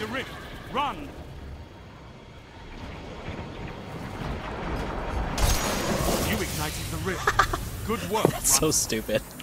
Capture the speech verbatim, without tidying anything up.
the rift. Run! You ignited the rift. Good work. That's so stupid.